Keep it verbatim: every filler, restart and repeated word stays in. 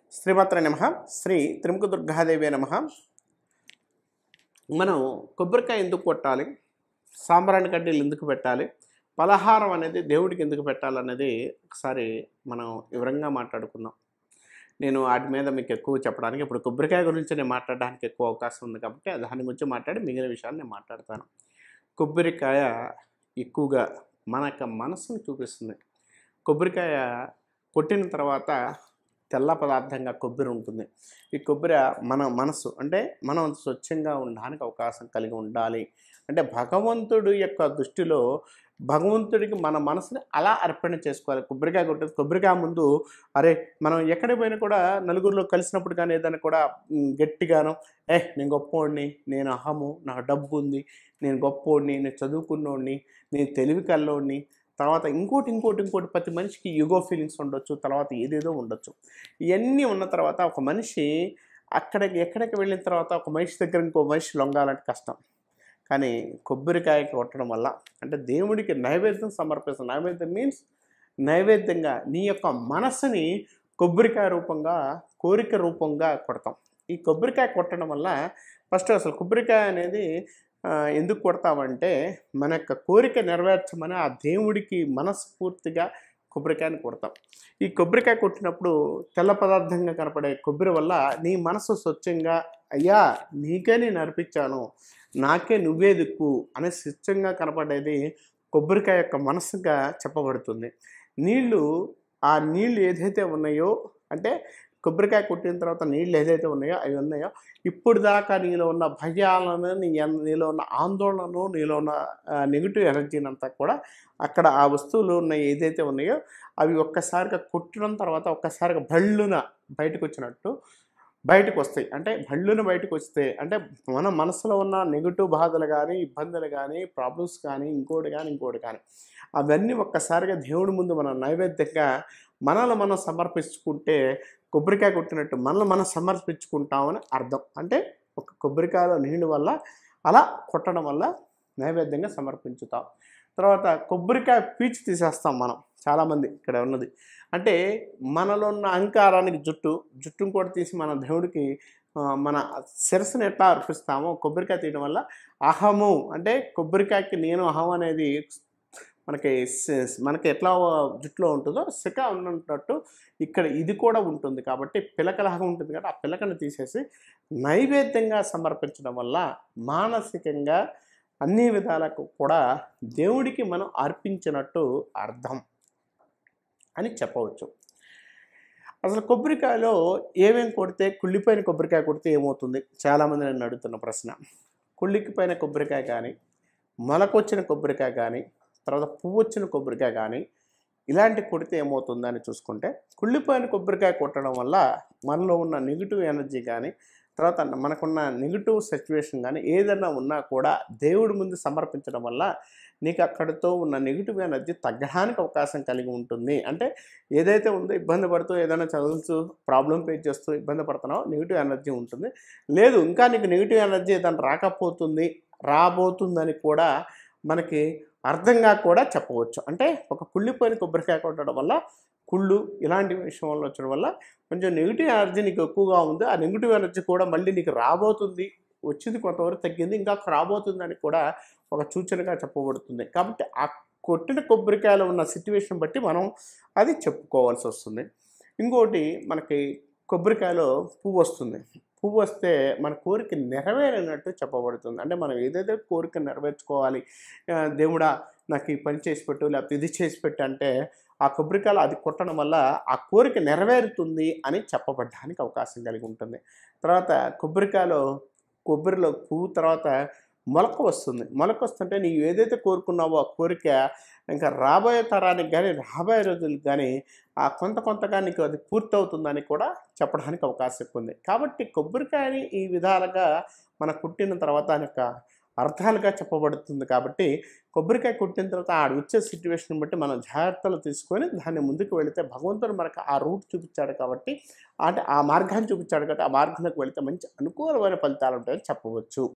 శ్రీమాత్రే నమః. శ్రీ త్రిముఖ దుర్గాదేవి నమః. మనం కొబ్బరికాయ ఎందుకు కొట్టాలి, సాంబ్రాణి కడ్డీలు ఎందుకు పెట్టాలి, పలహారం అనేది దేవుడికి ఎందుకు పెట్టాలనేది ఒకసారి మనం వివరంగా మాట్లాడుకుందాం. నేను వాటి మీద మీకు ఎక్కువ చెప్పడానికి, ఇప్పుడు కొబ్బరికాయ గురించి నేను మాట్లాడడానికి ఎక్కువ అవకాశం ఉంది కాబట్టి దాని గురించి మాట్లాడి మిగిలిన విషయాలు నేను మాట్లాడతాను. కొబ్బరికాయ ఎక్కువగా మన యొక్క మనసును చూపిస్తుంది. కొబ్బరికాయ కొట్టిన తర్వాత తెల్ల పదార్థంగా కొబ్బరి ఉంటుంది. ఈ కొబ్బరి మన మనసు అంటే మనం స్వచ్ఛంగా ఉండడానికి అవకాశం కలిగి ఉండాలి. అంటే భగవంతుడి యొక్క దృష్టిలో భగవంతుడికి మన మనసుని అలా అర్పణ చేసుకోవాలి. కొబ్బరికాయ కొట్టేది కొబ్బరికాయ ముందు అరే మనం ఎక్కడికి పోయినా కూడా నలుగురిలో కలిసినప్పుడు కానీ ఏదైనా కూడా గట్టిగాను ఏ నేను గొప్పోడిని, నేను అహము, నాకు డబ్బు ఉంది, నేను గొప్పోడిని, నేను చదువుకున్నోడిని, నేను తెలివి కల్లోడిని, తర్వాత ఇంకోటి ఇంకోటి ఇంకోటి ప్రతి మనిషికి యుగో ఫీలింగ్స్ ఉండొచ్చు, తర్వాత ఏదేదో ఉండొచ్చు. ఇవన్నీ ఉన్న తర్వాత ఒక మనిషి అక్కడికి ఎక్కడికి వెళ్ళిన తర్వాత ఒక మనిషి దగ్గర ఇంకో మనిషి లొంగాలంటే కష్టం. కానీ కొబ్బరికాయ కొట్టడం వల్ల అంటే దేవుడికి నైవేద్యం సమర్పిస్తాం. నైవేద్యం మీన్స్ నైవేద్యంగా నీ యొక్క మనసుని కొబ్బరికాయ రూపంగా, కోరిక రూపంగా కొడతాం. ఈ కొబ్బరికాయ కొట్టడం వల్ల ఫస్ట్ అసలు కొబ్బరికాయ అనేది ఎందుకు కొడతామంటే మన యొక్క కోరిక నెరవేర్చమని ఆ దేవుడికి మనస్ఫూర్తిగా కొబ్బరికాయని కొడతాం. ఈ కొబ్బరికాయ కొట్టినప్పుడు తెల్ల పదార్థంగా కనపడే కొబ్బరి వల్ల నీ మనసు స్వచ్ఛంగా అయ్యా నీకే నేను అర్పించాను, నాకే నువ్వే దిక్కు అనే స్వచ్ఛంగా కనపడేది కొబ్బరికాయ యొక్క మనసుగా చెప్పబడుతుంది. నీళ్ళు ఆ నీళ్ళు ఏదైతే ఉన్నాయో అంటే కొబ్బరికాయ కొట్టిన తర్వాత నీళ్ళు ఏదైతే ఉన్నాయో అవి ఉన్నాయో ఇప్పుడు దాకా నీలో ఉన్న భయాలను, నీ నీలో ఉన్న ఆందోళనను, నీలో ఉన్న నెగిటివ్ ఎనర్జీని అంతా కూడా అక్కడ ఆ వస్తువులు ఉన్న ఏదైతే ఉన్నాయో అవి ఒక్కసారిగా కొట్టడం తర్వాత ఒక్కసారిగా భళ్ళున బయటకు వచ్చినట్టు బయటకు వస్తాయి. అంటే భళ్ళున బయటకు వస్తే అంటే మన మనసులో ఉన్న నెగిటివ్ బాధలు కానీ, ఇబ్బందులు కానీ, ప్రాబ్లమ్స్ కానీ, ఇంకోటి కానీ ఇంకోటి కానీ అవన్నీ ఒక్కసారిగా దేవుడి ముందు మనం నైవేద్యంగా మనల్ని మనం సమర్పించుకుంటే కొబ్బరికాయ కొట్టినట్టు మనల్ని మనం సమర్పించుకుంటామని అర్థం. అంటే ఒక కొబ్బరికాయలో నీళ్ళు వల్ల అలా కొట్టడం వల్ల నైవేద్యంగా సమర్పించుతాం. తర్వాత కొబ్బరికాయ పీచు తీసేస్తాం మనం చాలామంది ఇక్కడ ఉన్నది. అంటే మనలో ఉన్న అహంకారానికి జుట్టు జుట్టును కూడా తీసి మన దేవుడికి మన శిరస్సును ఎట్లా అర్పిస్తామో కొబ్బరికాయ తీయడం వల్ల అహము అంటే కొబ్బరికాయకి నేను అహం అనేది మనకి మనకి ఎట్లా జుట్టులో ఉంటుందో శిఖ ఉన్నట్టు ఇక్కడ ఇది కూడా ఉంటుంది. కాబట్టి పిలకలాగా ఉంటుంది కాబట్టి ఆ పిలకను తీసేసి నైవేద్యంగా సమర్పించడం వల్ల మానసికంగా అన్ని విధాలకు కూడా దేవుడికి మనం అర్పించినట్టు అర్థం అని చెప్పవచ్చు. అసలు కొబ్బరికాయలో ఏమేమి కొడితే, కుళ్ళిపోయిన కొబ్బరికాయ కొడితే ఏమవుతుంది చాలామంది నన్ను అడుగుతున్న ప్రశ్న. కుళ్ళికిపోయిన కొబ్బరికాయ కానీ, మొలకొచ్చిన కొబ్బరికాయ కానీ, తర్వాత పువ్వు వచ్చిన కొబ్బరికాయ కానీ ఇలాంటి కొడితే ఏమవుతుందని చూసుకుంటే, కుళ్ళిపోయిన కొబ్బరికాయ కొట్టడం వల్ల మనలో ఉన్న నెగిటివ్ ఎనర్జీ కానీ, తర్వాత మనకున్న నెగిటివ్ సిచ్యువేషన్ కానీ ఏదైనా ఉన్నా కూడా దేవుడి ముందు సమర్పించడం వల్ల నీకు అక్కడితో ఉన్న నెగిటివ్ ఎనర్జీ తగ్గడానికి అవకాశం కలిగి ఉంటుంది. అంటే ఏదైతే ఉందో ఇబ్బంది పడుతూ ఏదైనా చదువుతూ ప్రాబ్లం ఫేస్ చేస్తూ ఇబ్బంది పడుతున్నావో నెగిటివ్ ఎనర్జీ ఉంటుంది. లేదు ఇంకా నీకు నెగిటివ్ ఎనర్జీ ఏదైనా రాకపోతుంది, రాబోతుందని కూడా మనకి అర్థంగా కూడా చెప్పవచ్చు. అంటే ఒక కుళ్ళిపోయిన కొబ్బరికాయ కొట్టడం వల్ల కుళ్ళు ఇలాంటి విషయంలో వచ్చడం వల్ల కొంచెం నెగిటివ్ ఎనర్జీ నీకు ఎక్కువగా ఉంది. ఆ నెగిటివ్ ఎనర్జీ కూడా మళ్ళీ నీకు రాబోతుంది, వచ్చింది కొంతవరకు తగ్గింది, ఇంకా రాబోతుందని కూడా ఒక సూచనగా చెప్పబడుతుంది. కాబట్టి ఆ కొట్టిన కొబ్బరికాయలో ఉన్న సిచ్యువేషన్ బట్టి మనం అది చెప్పుకోవాల్సి వస్తుంది. ఇంకోటి మనకి కొబ్బరికాయలో పువ్వు వస్తుంది. పువ్వు వస్తే మన కోరిక నెరవేరినట్టు చెప్పబడుతుంది. అంటే మనం ఏదైతే కోరిక నెరవేర్చుకోవాలి, దేవుడా నాకు ఈ పని చేసి పెట్టు లేకపోతే ఇది చేసి పెట్టు అంటే ఆ కొబ్బరికాయలో అది కొట్టడం వల్ల ఆ కోరిక నెరవేరుతుంది అని చెప్పబడడానికి అవకాశం కలిగి ఉంటుంది. తర్వాత కొబ్బరికాయలో కొబ్బరిలో పువ్వు తర్వాత మొలక వస్తుంది. మొలక వస్తుంటే నీవు ఏదైతే కోరుకున్నావో ఆ కోరిక ఇంకా రాబోయే తరానికి కానీ, రాబోయే రోజులకు కానీ ఆ కొంత కొంతగా నీకు అది పూర్తవుతుందని కూడా చెప్పడానికి అవకాశం ఉంది. కాబట్టి కొబ్బరికాయని ఈ విధాలుగా మన కుట్టిన తర్వాత దాని యొక్క అర్థాలుగా చెప్పబడుతుంది. కాబట్టి కొబ్బరికాయ కొట్టిన తర్వాత ఆడ వచ్చే సిచ్యువేషన్ బట్టి మనం జాగ్రత్తలు తీసుకొని దాన్ని ముందుకు వెళితే భగవంతుడు మనకు ఆ రూట్ చూపించాడు కాబట్టి అంటే ఆ మార్గాన్ని చూపించాడు కాబట్టి ఆ మార్గంలోకి వెళితే మంచి అనుకూలమైన ఫలితాలు ఉంటాయని చెప్పవచ్చు.